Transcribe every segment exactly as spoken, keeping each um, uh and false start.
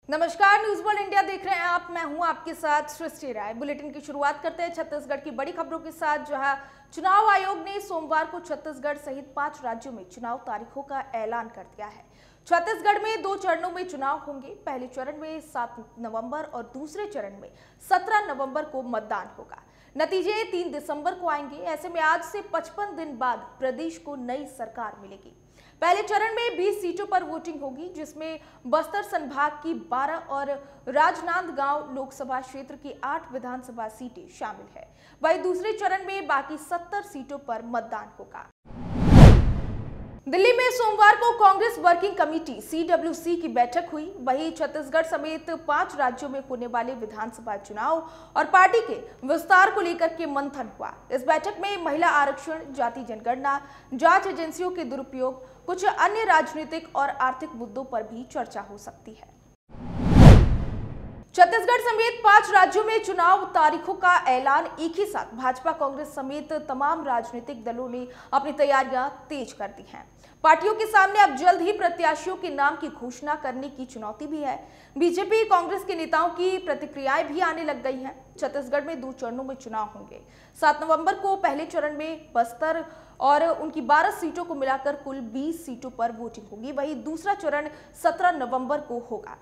नमस्कार, news world India देख रहे हैं आप। मैं हूं आपके साथ सृष्टि राय। बुलेटिन की शुरुआत करते हैं छत्तीसगढ़ की बड़ी खबरों के साथ, जहां चुनाव आयोग ने सोमवार को छत्तीसगढ़ सहित पांच राज्यों में चुनाव तारीखों का ऐलान कर दिया है। छत्तीसगढ़ में दो चरणों में चुनाव होंगे। पहले चरण में सात नवंबर और दूसरे चरण में सत्रह नवंबर को मतदान होगा। नतीजे तीन दिसंबर को आएंगे। ऐसे में आज से पचपन दिन बाद प्रदेश को नई सरकार मिलेगी। पहले चरण में बीस सीटों पर वोटिंग होगी, जिसमें बस्तर संभाग की बारह और राजनांदगांव लोकसभा क्षेत्र की आठ विधानसभा सीटें शामिल है। वहीं दूसरे चरण में बाकी सत्तर सीटों पर मतदान होगा। दिल्ली में सोमवार को Congress working committee C W C की बैठक हुई। वहीं छत्तीसगढ़ समेत पांच राज्यों में होने वाले विधानसभा चुनाव और पार्टी के विस्तार को लेकर के मंथन हुआ। इस बैठक में महिला आरक्षण, जाति जनगणना, जांच एजेंसियों के दुरुपयोग, कुछ अन्य राजनीतिक और आर्थिक मुद्दों पर भी चर्चा हो सकती है। छत्तीसगढ़ समेत पांच राज्यों में चुनाव तारीखों का ऐलान एक ही साथ भाजपा, कांग्रेस समेत तमाम राजनीतिक दलों ने अपनी तैयारियां तेज कर दी हैं। पार्टियों के सामने अब जल्द ही प्रत्याशियों के नाम की घोषणा करने की चुनौती भी है। बीजेपी, कांग्रेस के नेताओं की प्रतिक्रियाएं भी आने लग गई हैं। छत्तीसगढ़ में दो चरणों में चुनाव होंगे। सात नवंबर को पहले चरण में बस्तर और उनकी बारह सीटों को मिलाकर कुल बीस सीटों पर वोटिंग होगी। वहीं दूसरा चरण सत्रह नवंबर को होगा।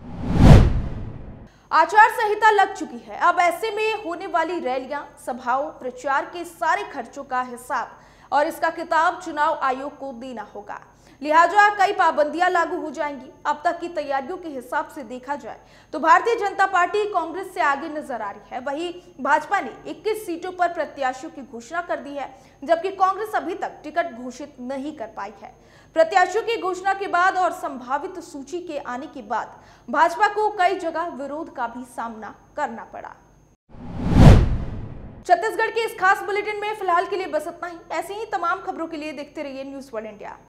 आचार संहिता लग चुकी है। अब ऐसे में होने वाली रैलियां, सभाओं, प्रचार के सारे खर्चों का हिसाब और इसका किताब चुनाव आयोग को देना होगा। लिहाजा कई पाबंदियां लागू हो जाएंगी। अब तक की तैयारियों के हिसाब से देखा जाए तो भारतीय जनता पार्टी कांग्रेस से आगे नजर आ रही है। वहीं भाजपा ने इक्कीस सीटों पर प्रत्याशियों की घोषणा कर दी है, जबकि कांग्रेस अभी तक टिकट घोषित नहीं कर पाई है। प्रत्याशियों की घोषणा के बाद और संभावित सूची के आने के बाद भाजपा को कई जगह विरोध का भी सामना करना पड़ा। छत्तीसगढ़ के इस खास बुलेटिन में फिलहाल के लिए बस इतना ही। ऐसे ही तमाम खबरों के लिए देखते रहिए न्यूज वर्ल्ड इंडिया।